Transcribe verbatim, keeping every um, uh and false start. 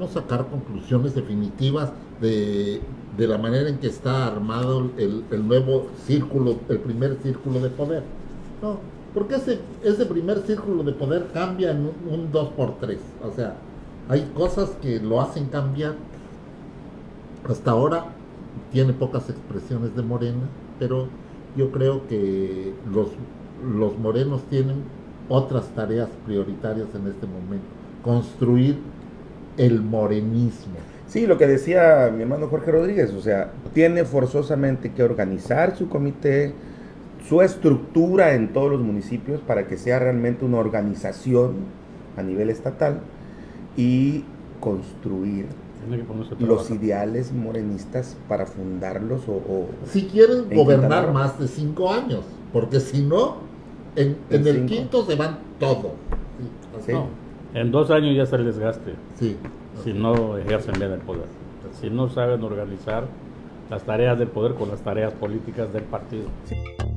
podemos sacar conclusiones definitivas de, de la manera en que está armado el, el nuevo círculo, el primer círculo de poder. No, porque ese, ese primer círculo de poder cambia en un, un dos por tres. O sea, hay cosas que lo hacen cambiar. Hasta ahora tiene pocas expresiones de Morena, pero yo creo que los, los morenos tienen otras tareas prioritarias en este momento. Construir el morenismo. Sí, lo que decía mi hermano Jorge Rodríguez, o sea, tiene forzosamente que organizar su comité, su estructura en todos los municipios para que sea realmente una organización a nivel estatal y construir los ideales morenistas para fundarlos o... o si quieren gobernar más de cinco años, porque si no, en, en el quinto se van todos. Sí, sí. No, en dos años ya está el desgaste. Sí. Si no ejercen bien el poder. Si no saben organizar las tareas del poder con las tareas políticas del partido. Sí.